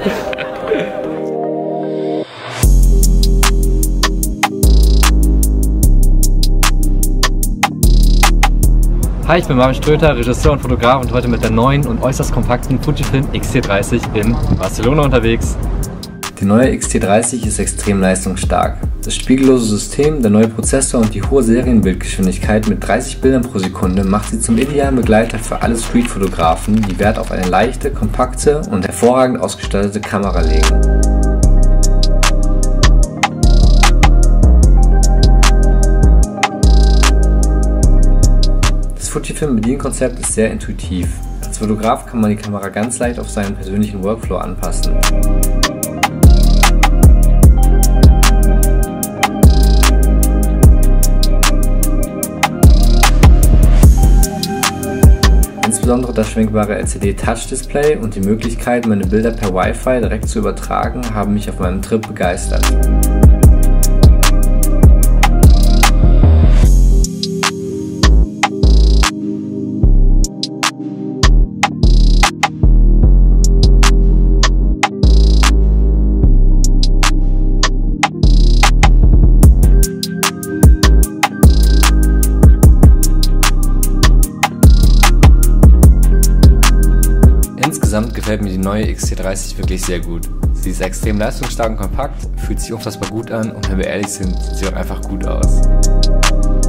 Hi, ich bin Marvin Ströter, Regisseur und Fotograf und heute mit der neuen und äußerst kompakten Fujifilm X-T30 in Barcelona unterwegs. Der neue X-T30 ist extrem leistungsstark. Das spiegellose System, der neue Prozessor und die hohe Serienbildgeschwindigkeit mit 30 Bildern pro Sekunde macht sie zum idealen Begleiter für alle Streetfotografen, die Wert auf eine leichte, kompakte und hervorragend ausgestattete Kamera legen. Das Fujifilm-Bedienkonzept ist sehr intuitiv. Als Fotograf kann man die Kamera ganz leicht auf seinen persönlichen Workflow anpassen. Insbesondere das schwenkbare LCD-Touch-Display und die Möglichkeit, meine Bilder per Wi-Fi direkt zu übertragen, haben mich auf meinem Trip begeistert. Insgesamt gefällt mir die neue X-T30 wirklich sehr gut. Sie ist extrem leistungsstark und kompakt, fühlt sich unfassbar gut an und wenn wir ehrlich sind, sieht sie auch einfach gut aus.